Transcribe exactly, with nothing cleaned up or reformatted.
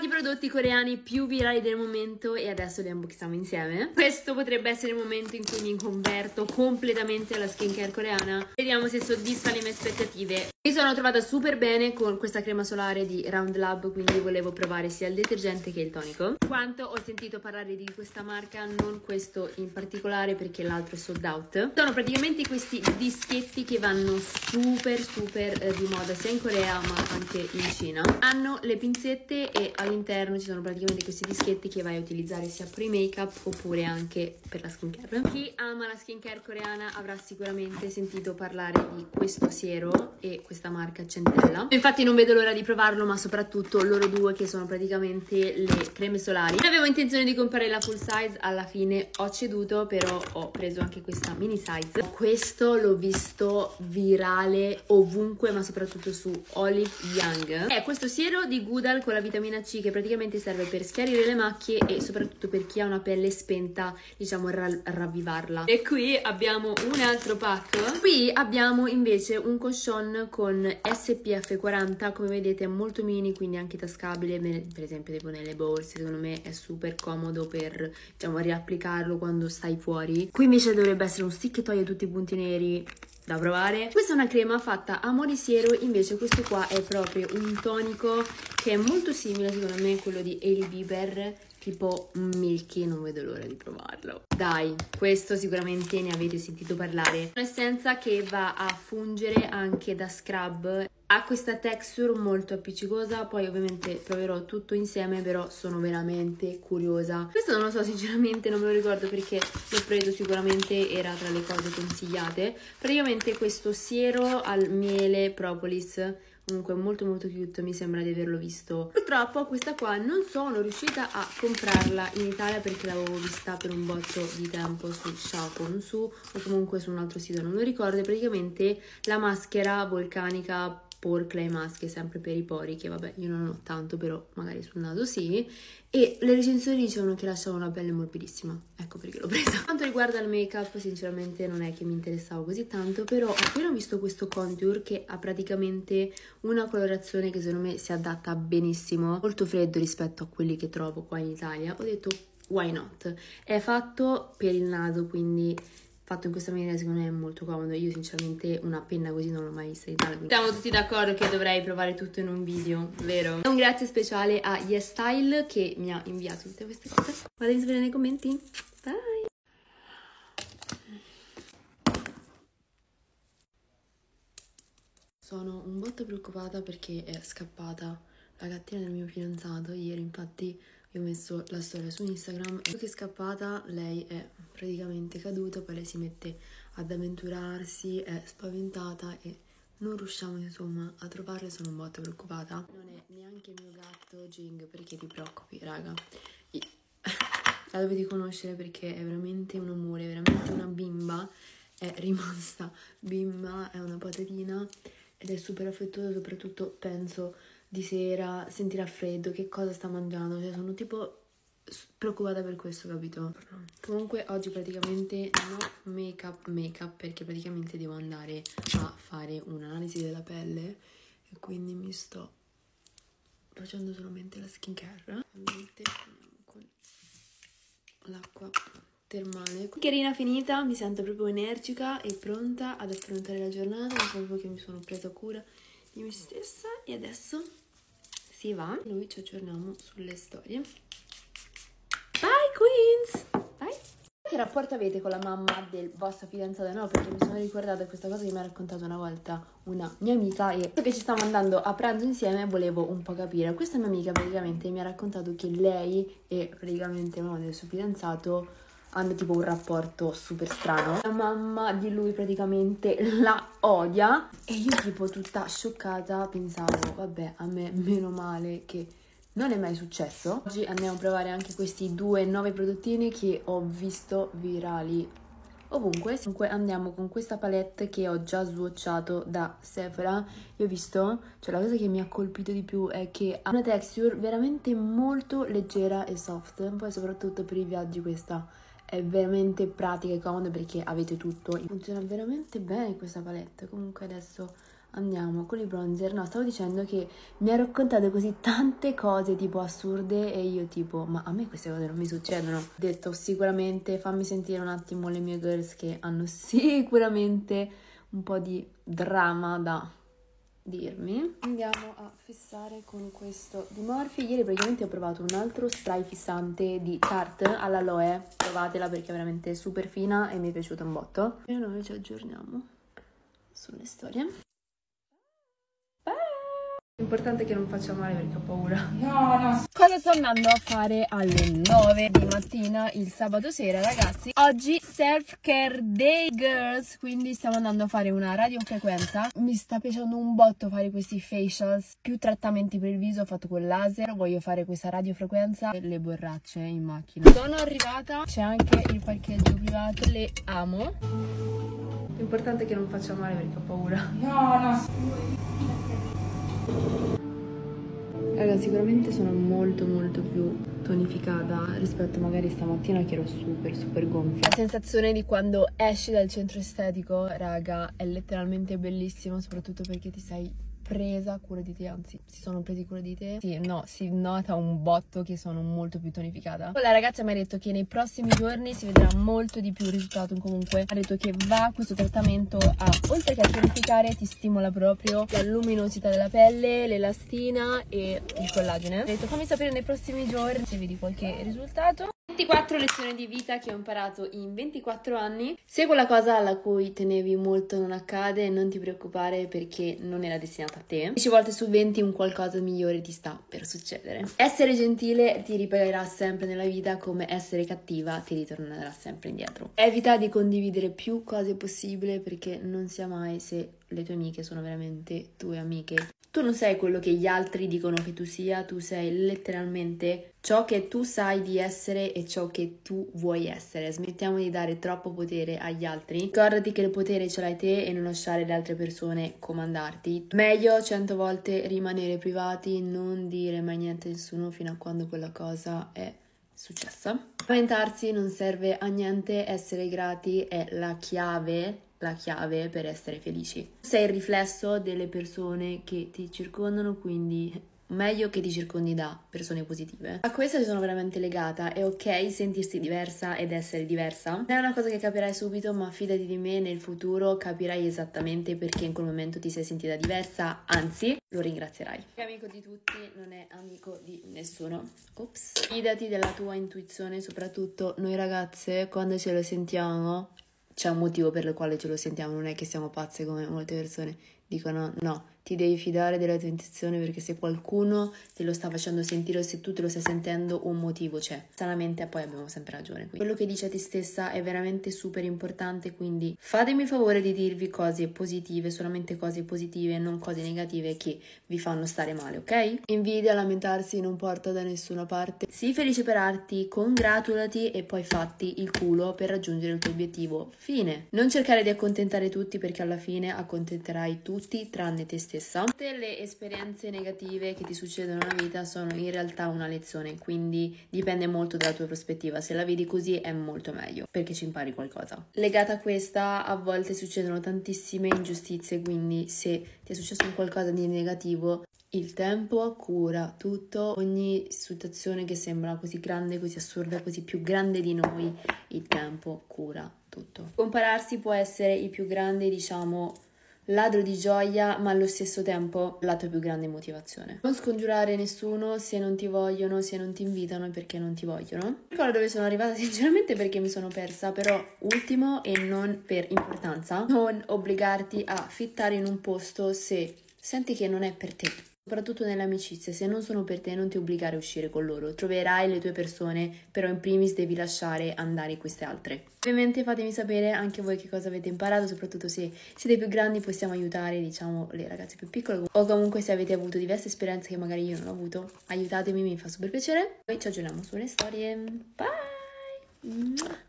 i prodotti coreani più virali del momento e adesso li unboxiamo insieme. Questo potrebbe essere il momento in cui mi converto completamente alla skincare coreana. Vediamo se soddisfa le mie aspettative. Mi sono trovata super bene con questa crema solare di Round Lab, quindi volevo provare sia il detergente che il tonico. Quanto ho sentito parlare di questa marca, non questo in particolare perché l'altro è sold out. Sono praticamente questi dischetti che vanno super super eh, di moda sia in Corea ma anche in Cina. Hanno le pinzette e all'interno ci sono praticamente questi dischetti che vai a utilizzare sia per i make up oppure anche per la skincare. Chi ama la skincare coreana avrà sicuramente sentito parlare di questo siero e questa marca Centella. Infatti non vedo l'ora di provarlo, ma soprattutto loro due che sono praticamente le creme solari. Avevo intenzione di comprare la full size, alla fine ho ceduto, però ho preso anche questa mini size. Questo l'ho visto virale ovunque, ma soprattutto su Olive Young. È questo siero di Goodal con la vitamina C che praticamente serve per schiarire le macchie e soprattutto per chi ha una pelle spenta, diciamo ra ravvivarla. E qui abbiamo un altro pack. Qui abbiamo invece un cushion con S P F quaranta, come vedete è molto mini, quindi anche tascabile, per esempio tipo nelle borse. Secondo me è super comodo per, diciamo, riapplicarlo quando stai fuori. Qui invece dovrebbe essere un stick che toglie tutti i punti neri, da provare. Questa è una crema fatta a mo' di siero, invece questo qua è proprio un tonico che è molto simile secondo me a quello di Hailey Bieber, tipo Milky. Non vedo l'ora di provarlo. Dai, questo sicuramente ne avete sentito parlare. Un'essenza che va a fungere anche da scrub, ha questa texture molto appiccicosa, poi ovviamente proverò tutto insieme, però sono veramente curiosa. Questo non lo so sinceramente, non me lo ricordo perché l'ho preso, sicuramente era tra le cose consigliate. Praticamente questo siero al miele propolis, comunque molto molto cute, mi sembra di averlo visto. Purtroppo questa qua non sono riuscita a comprarla in Italia perché l'avevo vista per un botto di tempo su Shopon su o comunque su un altro sito, non lo ricordo. Praticamente la maschera vulcanica Pore Clay Mask è sempre per i pori, che vabbè io non ho tanto, però magari sul naso sì, e le recensioni dicevano che lasciava una pelle morbidissima, ecco perché l'ho presa. Per quanto riguarda il make up sinceramente non è che mi interessava così tanto, però appena ho visto questo contour che ha praticamente una colorazione che secondo me si adatta benissimo, molto freddo rispetto a quelli che trovo qua in Italia, ho detto why not. È fatto per il naso, quindi fatto in questa maniera secondo me è molto comodo. Io sinceramente una penna così non l'ho mai vista in Italia, siamo tutti d'accordo che dovrei provare tutto in un video, vero? Un grazie speciale a YesStyle che mi ha inviato tutte queste cose. Fatemi sapere nei commenti. Bye! Sono un botto preoccupata perché è scappata la gattina del mio fidanzato ieri, infatti ho messo la storia su Instagram. Più che scappata, lei è praticamente caduta, poi lei si mette ad avventurarsi, è spaventata e non riusciamo insomma a trovarla. Sono un botto preoccupata. Non è neanche il mio gatto Jing, perché ti preoccupi raga, la dovete conoscere perché è veramente un amore, è veramente una bimba, è rimasta bimba, è una patatina ed è super affettuosa, soprattutto penso di sera sentirà freddo, che cosa sta mangiando, cioè sono tipo preoccupata per questo, capito? Comunque oggi praticamente no make up make up perché praticamente devo andare a fare un'analisi della pelle e quindi mi sto facendo solamente la skincare con l'acqua termale. Chiarina finita, mi sento proprio energica e pronta ad affrontare la giornata, mi so proprio che mi sono presa cura di me stessa e adesso si va. Noi ci aggiorniamo sulle storie. Bye Queens! Bye! Che rapporto avete con la mamma del vostro fidanzato? No, perché mi sono ricordata questa cosa che mi ha raccontato una volta una mia amica e che ci stavo andando a pranzo insieme volevo un po' capire. Questa mia amica praticamente mi ha raccontato che lei e praticamente uno del suo fidanzato hanno tipo un rapporto super strano. La mamma di lui praticamente la odia e io tipo tutta scioccata pensavo vabbè, a me meno male che non è mai successo. Oggi andiamo a provare anche questi due nuovi prodottini che ho visto virali ovunque. Comunque andiamo con questa palette che ho già swatchato da Sephora. Io ho visto, cioè la cosa che mi ha colpito di più è che ha una texture veramente molto leggera e soft, poi soprattutto per i viaggi questa è veramente pratica e comoda perché avete tutto. Funziona veramente bene questa palette. Comunque adesso andiamo con i bronzer. No, stavo dicendo che mi ha raccontato così tante cose tipo assurde e io tipo, ma a me queste cose non mi succedono. Ho detto sicuramente fammi sentire un attimo le mie girls che hanno sicuramente un po' di dramma da dirmi. Andiamo a fissare con questo di Morphe. Ieri praticamente ho provato un altro spray fissante di Tarte all'aloe, provatela perché è veramente super fina e mi è piaciuta un botto. E noi ci aggiorniamo sulle storie. L'importante è che non faccia male perché ho paura. No, no. Cosa sto andando a fare alle nove di mattina il sabato sera, ragazzi? Oggi Self Care Day Girls, quindi stiamo andando a fare una radiofrequenza. Mi sta piacendo un botto fare questi facials, più trattamenti per il viso, ho fatto col laser. Voglio fare questa radiofrequenza e le borracce in macchina. Sono arrivata, c'è anche il parcheggio privato, le amo. L'importante è che non faccia male perché ho paura. No, no. Raga, sicuramente sono molto molto più tonificata rispetto magari stamattina che ero super super gonfia. La sensazione di quando esci dal centro estetico, raga, è letteralmente bellissima, soprattutto perché ti sei presa cura di te, anzi si sono presi cura di te. Sì, no, si nota un botto che sono molto più tonificata. La ragazza mi ha detto che nei prossimi giorni si vedrà molto di più il risultato. Comunque ha detto che va questo trattamento a, oltre che a tonificare, ti stimola proprio la luminosità della pelle, l'elastina e il collagene. Ha detto fammi sapere nei prossimi giorni se vedi qualche risultato. ventiquattro lezioni di vita che ho imparato in ventiquattro anni. Se quella cosa alla cui tenevi molto non accade, non ti preoccupare perché non era destinata a te. dieci volte su venti un qualcosa migliore ti sta per succedere. Essere gentile ti ripagherà sempre nella vita, come essere cattiva ti ritornerà sempre indietro. Evita di condividere più cose possibile perché non sia mai se le tue amiche sono veramente tue amiche. Tu non sei quello che gli altri dicono che tu sia, tu sei letteralmente ciò che tu sai di essere e ciò che tu vuoi essere. Smettiamo di dare troppo potere agli altri. Ricordati che il potere ce l'hai te e non lasciare le altre persone comandarti. Meglio cento volte rimanere privati, non dire mai niente a nessuno fino a quando quella cosa è successa. Lamentarsi non serve a niente, essere grati è la chiave la chiave per essere felici. Sei il riflesso delle persone che ti circondano, quindi meglio che ti circondi da persone positive. A questo ci sono veramente legata. È ok sentirsi diversa ed essere diversa. Non è una cosa che capirai subito, ma fidati di me, nel futuro capirai esattamente perché in quel momento ti sei sentita diversa, anzi lo ringrazierai. È amico di tutti, non è amico di nessuno. Ops. Fidati della tua intuizione, soprattutto noi ragazze quando ce lo sentiamo c'è un motivo per il quale ce lo sentiamo, non è che siamo pazze come molte persone dicono. No, ti devi fidare della tua intuizione perché se qualcuno te lo sta facendo sentire o se tu te lo stai sentendo, un motivo c'è. Sanamente poi abbiamo sempre ragione. Quindi quello che dici a te stessa è veramente super importante, quindi fatemi il favore di dirvi cose positive, solamente cose positive, non cose negative che vi fanno stare male, ok? Invidia, lamentarsi non porta da nessuna parte. Sii felice per arti, congratulati e poi fatti il culo per raggiungere il tuo obiettivo. Fine. Non cercare di accontentare tutti perché alla fine accontenterai tutti tranne te stessa. Tutte le esperienze negative che ti succedono nella vita sono in realtà una lezione, quindi dipende molto dalla tua prospettiva. Se la vedi così è molto meglio perché ci impari qualcosa. Legata a questa, a volte succedono tantissime ingiustizie, quindi se ti è successo un qualcosa di negativo, il tempo cura tutto. Ogni situazione che sembra così grande, così assurda, così più grande di noi, il tempo cura tutto. Compararsi può essere il più grande, diciamo, ladro di gioia, ma allo stesso tempo la tua più grande motivazione. Non scongiurare nessuno, se non ti vogliono, se non ti invitano è perché non ti vogliono. Ricordo dove sono arrivata sinceramente perché mi sono persa, però ultimo e non per importanza, non obbligarti a fittare in un posto se senti che non è per te. Soprattutto nelle amicizie, se non sono per te non ti obbligare a uscire con loro, troverai le tue persone, però in primis devi lasciare andare queste altre. Ovviamente fatemi sapere anche voi che cosa avete imparato, soprattutto se siete più grandi possiamo aiutare, diciamo, le ragazze più piccole, o comunque se avete avuto diverse esperienze che magari io non ho avuto, aiutatemi, mi fa super piacere. Poi ci aggiorniamo sulle storie, bye!